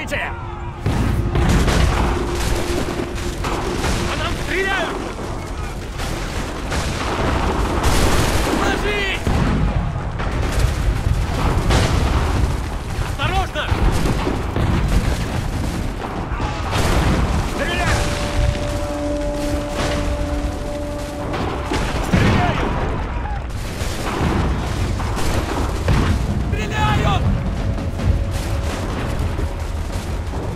прикрытие! По нам стреляют! Ложись! Осторожно! Стреляют! Стреляют!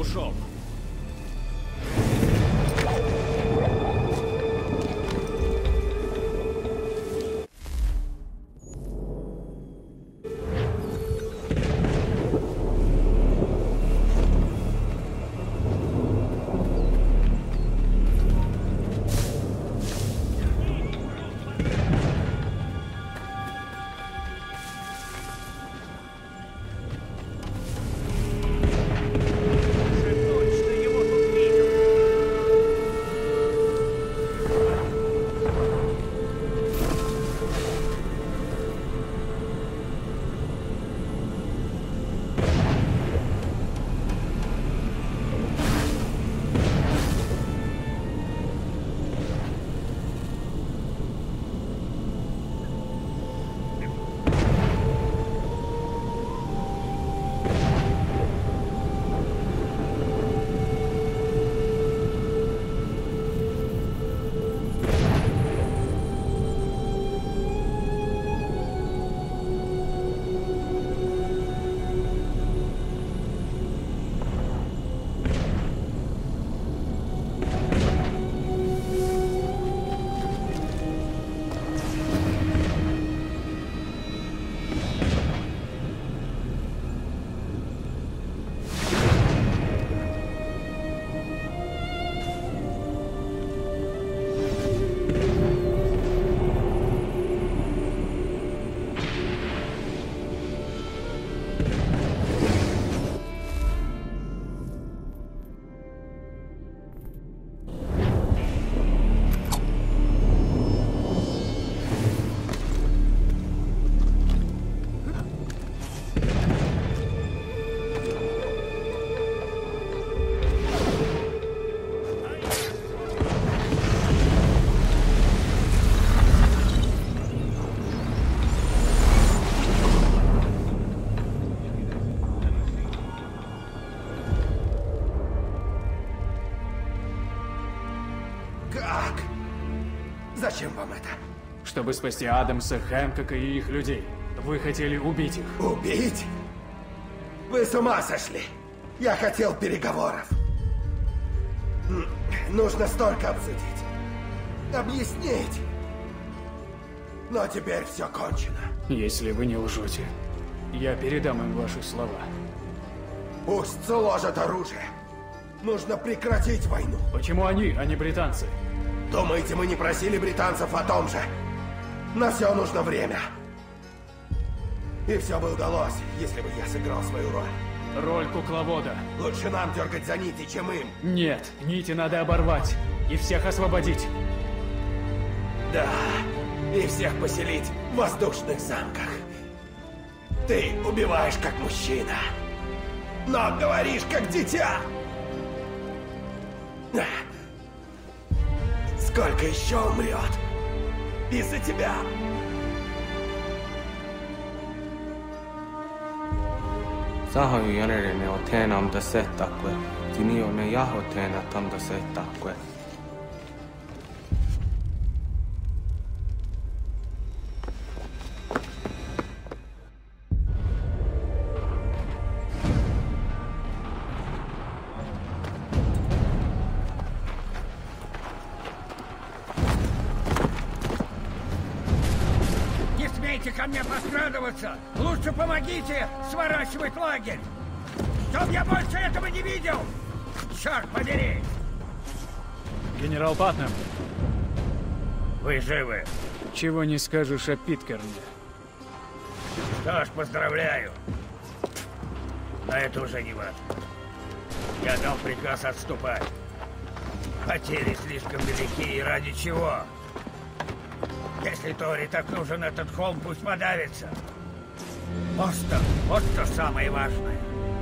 ушел. Зачем вам это? Чтобы спасти Адамса, Хэнкока и их людей. Вы хотели убить их. Убить? Вы с ума сошли? Я хотел переговоров. Нужно столько обсудить. Объяснить. Но теперь все кончено. Если вы не лжете, я передам им ваши слова. Пусть сложат оружие. Нужно прекратить войну. Почему они, а не британцы? Думаете, мы не просили британцев о том же? На все нужно время. И все бы удалось, если бы я сыграл свою роль. Роль кукловода. Лучше нам дергать за нити, чем им. Нет, нити надо оборвать и всех освободить. Да, и всех поселить в воздушных замках. Ты убиваешь как мужчина, но говоришь как дитя. Сколько еще умрет из-за тебя? Sahoju Janerne o teenam da settakwe. Tinio ne jaho teena tam da settakwe. Не смейте ко мне подкрадываться! Лучше помогите сворачивать лагерь! Чтоб я больше этого не видел! Черт подери! Генерал Патнем, Вы живы? чего не скажешь о Питкерне? Что ж, поздравляю. Но это уже не важно. Я дал приказ отступать. Потери слишком велики, и ради чего? Если Тори так нужен этот холм, пусть подавится. Остов, вот что самое важное.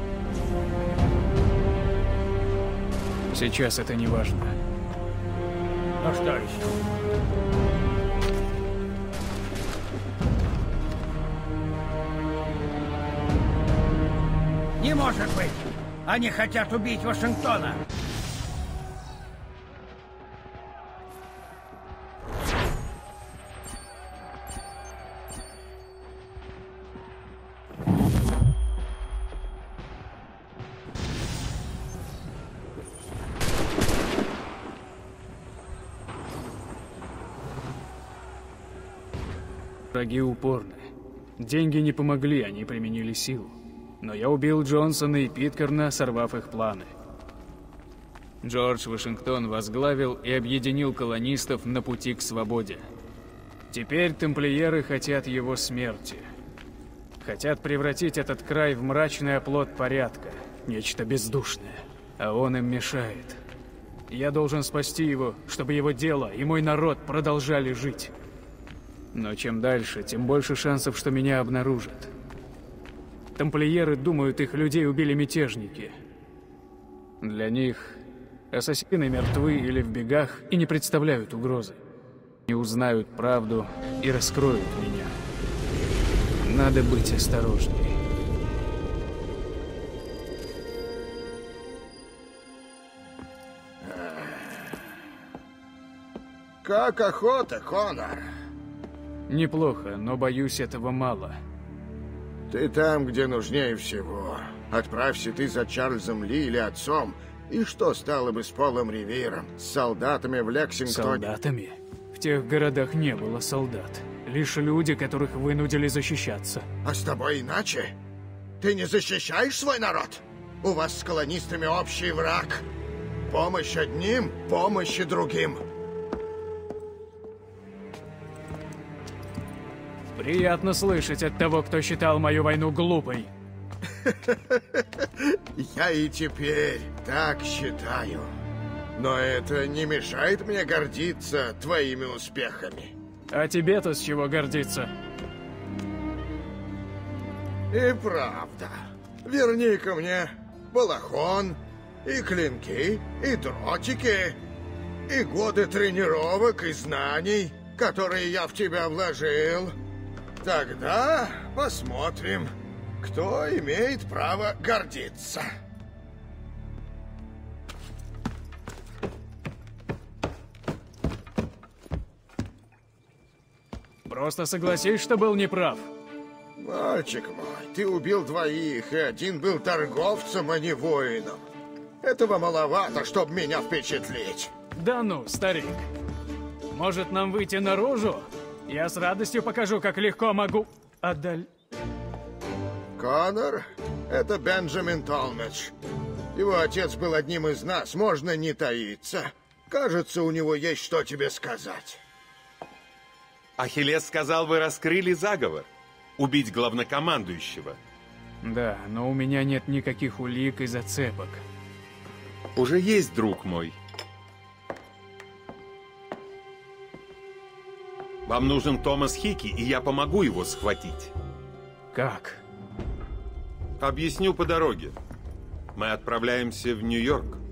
Сейчас это не важно. Ну что еще? Не может быть! Они хотят убить Вашингтона! Враги упорны. Деньги не помогли, они применили силу. Но я убил Джонсона и Питкерна, сорвав их планы. Джордж Вашингтон возглавил и объединил колонистов на пути к свободе. Теперь тамплиеры хотят его смерти. Хотят превратить этот край в мрачный оплот порядка, нечто бездушное. А он им мешает. Я должен спасти его, чтобы его дело и мой народ продолжали жить. Но чем дальше, тем больше шансов, что меня обнаружат. Тамплиеры думают, их людей убили мятежники. Для них ассасины мертвы или в бегах и не представляют угрозы. Они узнают правду и раскроют меня. Надо быть осторожней. Как охота, Конор? Неплохо, но боюсь, этого мало. Ты там, где нужнее всего. Отправься ты за Чарльзом Ли или отцом, и что стало бы с Полом Ривейром, с солдатами в Лексингтоне? Солдатами? В тех городах не было солдат. Лишь люди, которых вынудили защищаться. А с тобой иначе? Ты не защищаешь свой народ? У вас с колонистами общий враг. Помощь одним, помощь и другим. Приятно слышать от того, кто считал мою войну глупой. Я и теперь так считаю. Но это не мешает мне гордиться твоими успехами. А тебе-то с чего гордиться? И правда. Верни-ка мне балахон, и клинки, и дротики, и годы тренировок и знаний, которые я в тебя вложил. Тогда посмотрим, кто имеет право гордиться. Просто согласись, что был неправ. Мальчик мой, ты убил двоих, и один был торговцем, а не воином. Этого маловато, чтобы меня впечатлить. Да ну, старик. Может, нам выйти наружу? Я с радостью покажу, как легко могу Конор, это Бенджамин Толмидж. Его отец был одним из нас, можно не таиться. Кажется, у него есть что тебе сказать. Ахиллес сказал, вы раскрыли заговор. Убить главнокомандующего. Да, но у меня нет никаких улик и зацепок. Уже есть, друг мой. Вам нужен Томас Хики, и я помогу его схватить. Как? Объясню по дороге. Мы отправляемся в Нью-Йорк.